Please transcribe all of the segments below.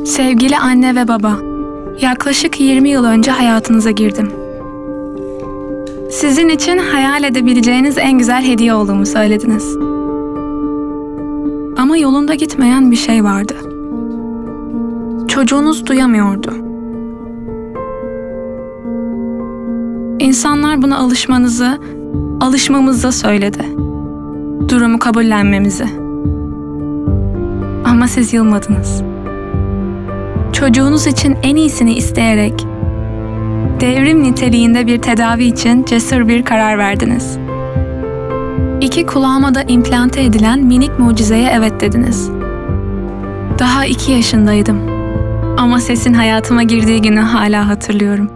Sevgili anne ve baba, yaklaşık 20 yıl önce hayatınıza girdim. Sizin için hayal edebileceğiniz en güzel hediye olduğumu söylediniz. Ama yolunda gitmeyen bir şey vardı. Çocuğunuz duyamıyordu. İnsanlar buna alışmamızı söyledi. Durumu kabullenmemizi. Ama siz yılmadınız. Çocuğunuz için en iyisini isteyerek, devrim niteliğinde bir tedavi için cesur bir karar verdiniz. 2 kulağıma da implante edilen minik mucizeye evet dediniz. Daha 2 yaşındaydım. Ama sesin hayatıma girdiği günü hala hatırlıyorum.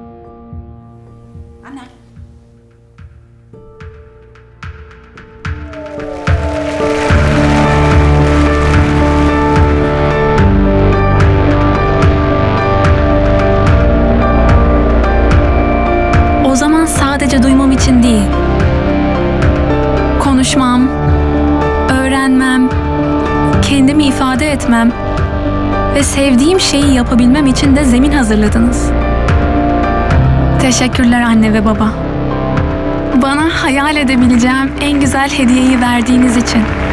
O zaman sadece duymam için değil, konuşmam, öğrenmem, kendimi ifade etmem ve sevdiğim şeyi yapabilmem için de zemin hazırladınız. Teşekkürler anne ve baba. Bana hayal edebileceğim en güzel hediyeyi verdiğiniz için.